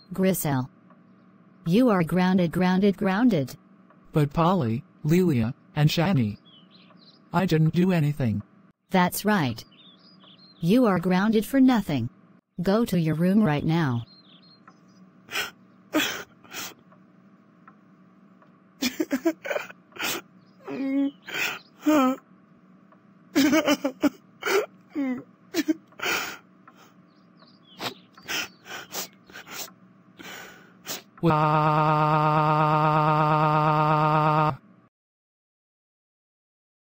Griselle. You are grounded. But Polly, Lelia, and Shani, I didn't do anything. That's right. You are grounded for nothing. Go to your room right now. Wow.